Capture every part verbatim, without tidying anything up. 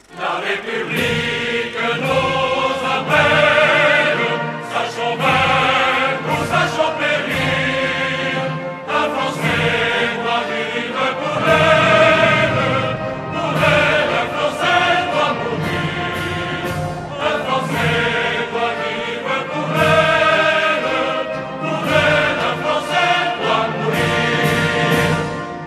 La République nous appelle, sachons vaincre ou sachons périr. Un Français doit vivre pour elle, pour elle, un Français doit mourir. Un Français doit vivre pour elle, pour elle, un Français doit mourir.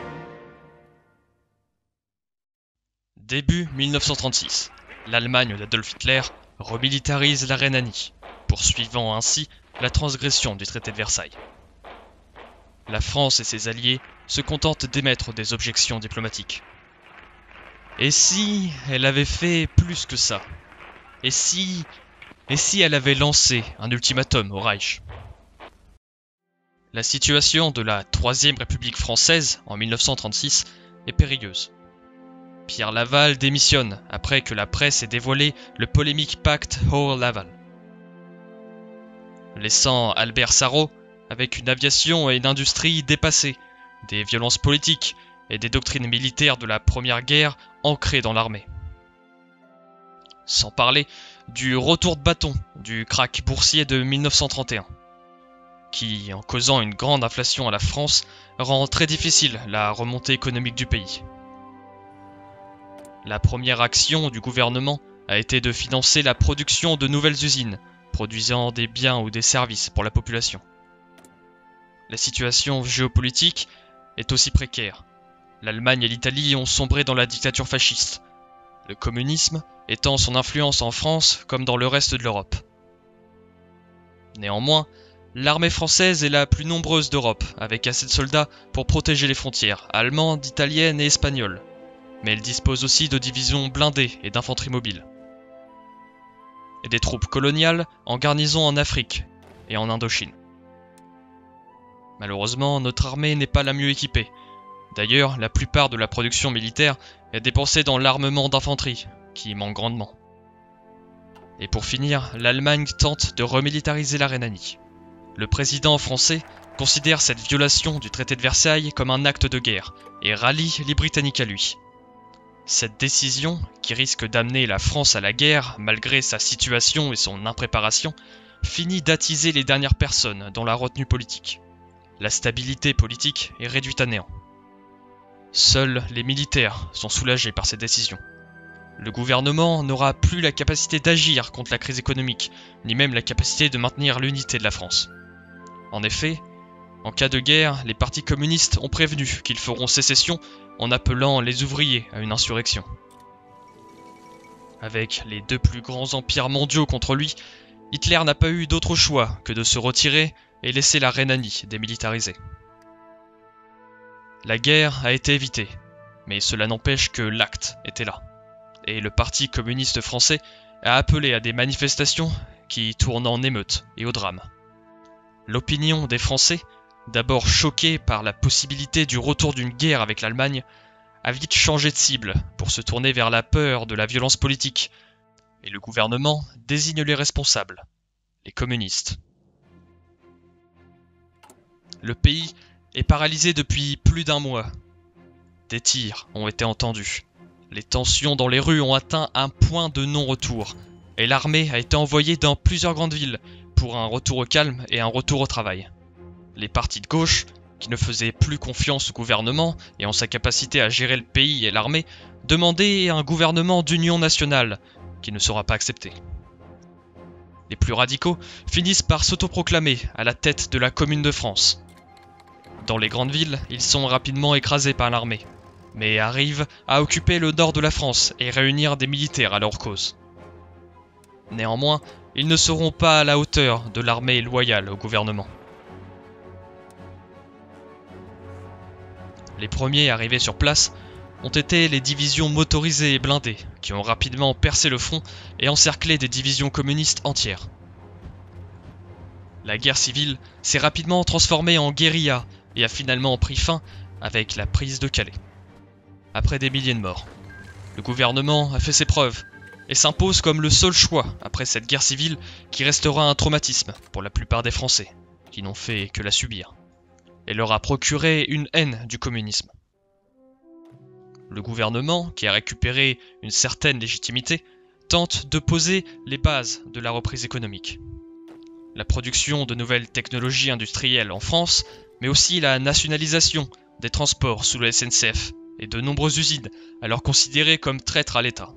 Début mille neuf cent trente-six, l'Allemagne d'Adolf Hitler remilitarise la Rhénanie, poursuivant ainsi la transgression du traité de Versailles. La France et ses alliés se contentent d'émettre des objections diplomatiques. Et si elle avait fait plus que ça? Et si... Et si elle avait lancé un ultimatum au Reich? La situation de la Troisième République française en mille neuf cent trente-six est périlleuse. Pierre Laval démissionne après que la presse ait dévoilé le polémique pacte Hoare-Laval, laissant Albert Sarraut avec une aviation et une industrie dépassées, des violences politiques et des doctrines militaires de la Première Guerre ancrées dans l'armée. Sans parler du retour de bâton du krach boursier de mille neuf cent trente et un, qui, en causant une grande inflation à la France, rend très difficile la remontée économique du pays. La première action du gouvernement a été de financer la production de nouvelles usines, produisant des biens ou des services pour la population. La situation géopolitique est aussi précaire. L'Allemagne et l'Italie ont sombré dans la dictature fasciste, le communisme étend son influence en France comme dans le reste de l'Europe. Néanmoins, l'armée française est la plus nombreuse d'Europe, avec assez de soldats pour protéger les frontières allemandes, italiennes et espagnoles. Mais elle dispose aussi de divisions blindées et d'infanterie mobile. Et des troupes coloniales en garnison en Afrique et en Indochine. Malheureusement, notre armée n'est pas la mieux équipée. D'ailleurs, la plupart de la production militaire est dépensée dans l'armement d'infanterie, qui manque grandement. Et pour finir, l'Allemagne tente de remilitariser la Rhénanie. Le président français considère cette violation du traité de Versailles comme un acte de guerre et rallie les Britanniques à lui. Cette décision, qui risque d'amener la France à la guerre malgré sa situation et son impréparation, finit d'attiser les dernières personnes dans la retenue politique. La stabilité politique est réduite à néant. Seuls les militaires sont soulagés par cette décision. Le gouvernement n'aura plus la capacité d'agir contre la crise économique, ni même la capacité de maintenir l'unité de la France. En effet, en cas de guerre, les partis communistes ont prévenu qu'ils feront sécession en appelant les ouvriers à une insurrection. Avec les deux plus grands empires mondiaux contre lui, Hitler n'a pas eu d'autre choix que de se retirer et laisser la Rhénanie démilitarisée. La guerre a été évitée, mais cela n'empêche que l'acte était là, et le Parti communiste français a appelé à des manifestations qui tournent en émeute et au drame. L'opinion des Français, d'abord choquée par la possibilité du retour d'une guerre avec l'Allemagne, a vite changé de cible pour se tourner vers la peur de la violence politique, et le gouvernement désigne les responsables, les communistes. Le pays est paralysé depuis plus d'un mois. Des tirs ont été entendus. Les tensions dans les rues ont atteint un point de non-retour, et l'armée a été envoyée dans plusieurs grandes villes pour un retour au calme et un retour au travail. Les partis de gauche, qui ne faisaient plus confiance au gouvernement et en sa capacité à gérer le pays et l'armée, demandaient un gouvernement d'union nationale, qui ne sera pas accepté. Les plus radicaux finissent par s'autoproclamer à la tête de la Commune de France. Dans les grandes villes, ils sont rapidement écrasés par l'armée, mais arrivent à occuper le nord de la France et réunir des militaires à leur cause. Néanmoins, ils ne seront pas à la hauteur de l'armée loyale au gouvernement. Les premiers arrivés sur place ont été les divisions motorisées et blindées, qui ont rapidement percé le front et encerclé des divisions communistes entières. La guerre civile s'est rapidement transformée en guérilla et a finalement pris fin avec la prise de Calais. Après des milliers de morts, le gouvernement a fait ses preuves et s'impose comme le seul choix après cette guerre civile qui restera un traumatisme pour la plupart des Français, qui n'ont fait que la subir, et leur a procuré une haine du communisme. le gouvernement, qui a récupéré une certaine légitimité, tente de poser les bases de la reprise économique. La production de nouvelles technologies industrielles en France, mais aussi la nationalisation des transports sous le S N C F et de nombreuses usines alors considérées comme traîtres à l'État.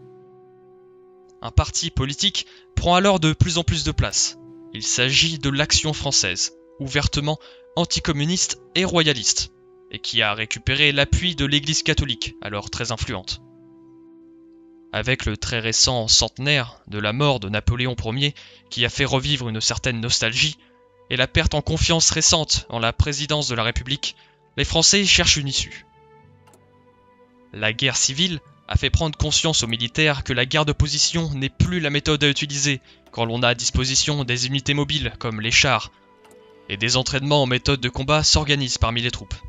Un parti politique prend alors de plus en plus de place. Il s'agit de l'Action française, ouvertement anticommuniste et royaliste, et qui a récupéré l'appui de l'Église catholique, alors très influente. Avec le très récent centenaire de la mort de Napoléon Ier, qui a fait revivre une certaine nostalgie, et la perte en confiance récente en la présidence de la République, les Français cherchent une issue. La guerre civile a fait prendre conscience aux militaires que la guerre de position n'est plus la méthode à utiliser quand l'on a à disposition des unités mobiles comme les chars, et des entraînements en méthode de combat s'organisent parmi les troupes.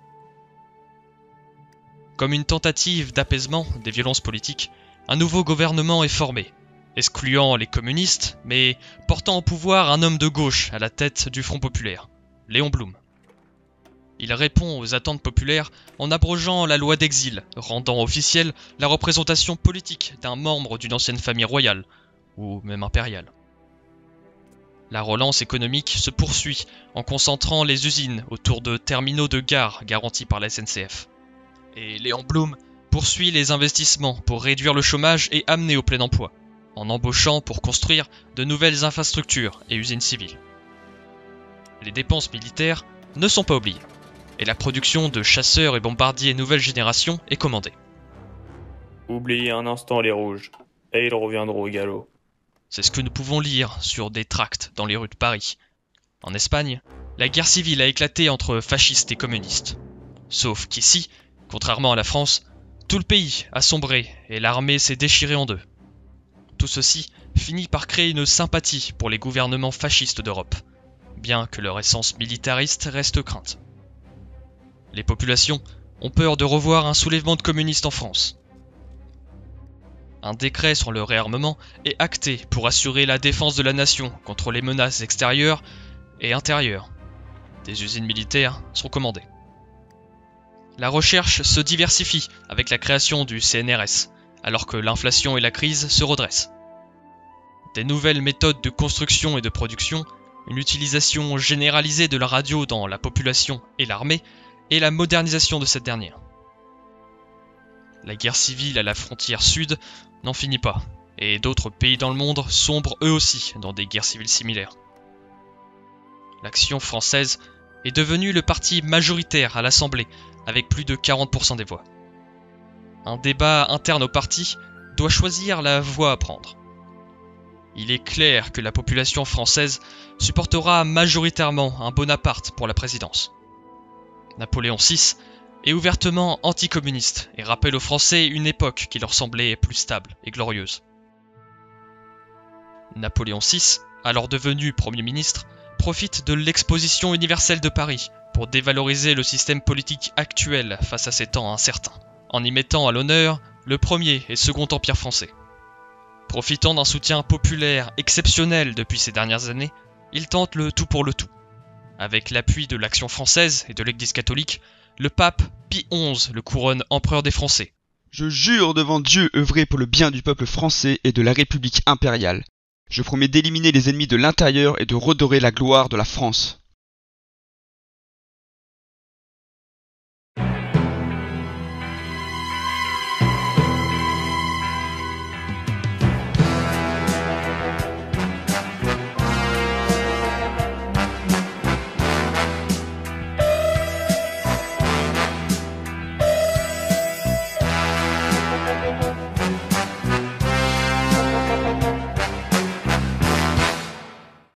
Comme une tentative d'apaisement des violences politiques, un nouveau gouvernement est formé, excluant les communistes, mais portant au pouvoir un homme de gauche à la tête du Front populaire, Léon Blum. Il répond aux attentes populaires en abrogeant la loi d'exil, rendant officielle la représentation politique d'un membre d'une ancienne famille royale, ou même impériale. La relance économique se poursuit en concentrant les usines autour de terminaux de gare garantis par la S N C F. Et Léon Blum poursuit les investissements pour réduire le chômage et amener au plein emploi, en embauchant pour construire de nouvelles infrastructures et usines civiles. Les dépenses militaires ne sont pas oubliées, et la production de chasseurs et bombardiers nouvelle génération est commandée. Oubliez un instant les rouges, et ils reviendront au galop. C'est ce que nous pouvons lire sur des tracts dans les rues de Paris. En Espagne, la guerre civile a éclaté entre fascistes et communistes. Sauf qu'ici, contrairement à la France, tout le pays a sombré et l'armée s'est déchirée en deux. Tout ceci finit par créer une sympathie pour les gouvernements fascistes d'Europe, bien que leur essence militariste reste crainte. Les populations ont peur de revoir un soulèvement de communistes en France. Un décret sur le réarmement est acté pour assurer la défense de la nation contre les menaces extérieures et intérieures. Des usines militaires sont commandées. La recherche se diversifie avec la création du C N R S, alors que l'inflation et la crise se redressent. Des nouvelles méthodes de construction et de production, une utilisation généralisée de la radio dans la population et l'armée, et la modernisation de cette dernière. La guerre civile à la frontière sud n'en finit pas, et d'autres pays dans le monde sombrent eux aussi dans des guerres civiles similaires. L'Action française est devenue le parti majoritaire à l'Assemblée, avec plus de quarante pour cent des voix. Un débat interne au parti doit choisir la voie à prendre. Il est clair que la population française supportera majoritairement un Bonaparte pour la présidence. Napoléon six est ouvertement anticommuniste et rappelle aux Français une époque qui leur semblait plus stable et glorieuse. Napoléon six, alors devenu Premier ministre, profite de l'exposition universelle de Paris pour dévaloriser le système politique actuel face à ces temps incertains, en y mettant à l'honneur le premier et second empire français. Profitant d'un soutien populaire exceptionnel depuis ces dernières années, il tente le tout pour le tout. Avec l'appui de l'Action française et de l'Église catholique, le pape Pie onze le couronne empereur des Français. Je jure devant Dieu œuvrer pour le bien du peuple français et de la République impériale. Je promets d'éliminer les ennemis de l'intérieur et de redorer la gloire de la France.